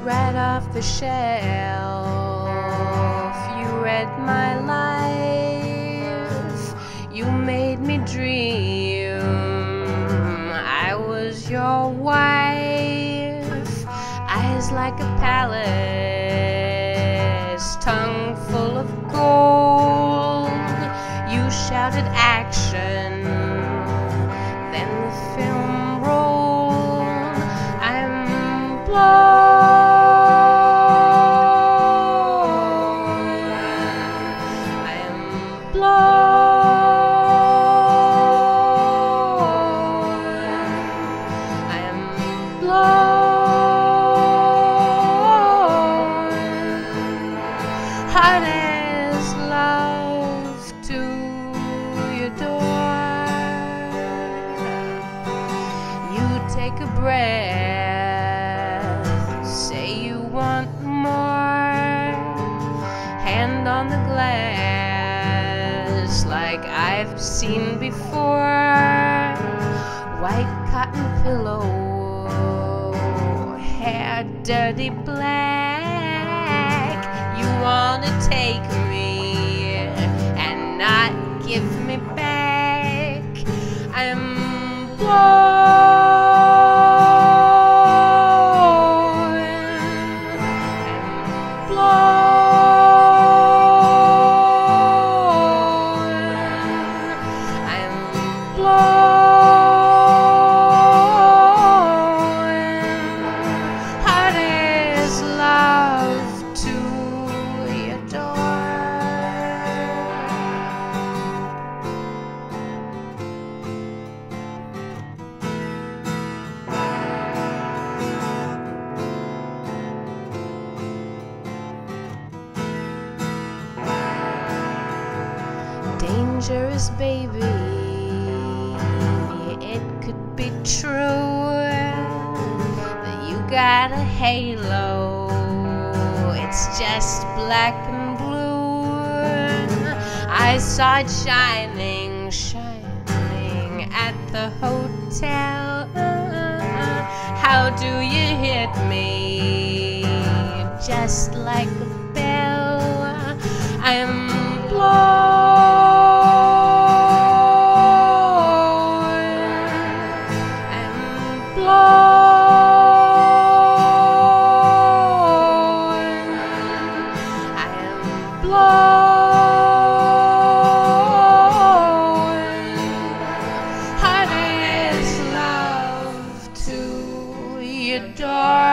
right off the shelf. You read my life, you made me dream I was your wife. Eyes like a palace, tongue full of gold. You shouted action, then the film rolled. I'm blown, I'm blown, I'm blown. Hard as love to your door. You take a breath, say you want more. Hand on the glass like I've seen before. White cotton pillow, hair dirty black. You wanna take me and not give me back. I'm blown, I'm blown, I'm blown. Hard as love to your door. Dangerous baby, it could be true that you got a halo, it's just black and blue. I saw it shining, shining at the hotel. How do you hit me just like a bell? I'm blown, I'm blown, I'm blown. Hard as love to your door.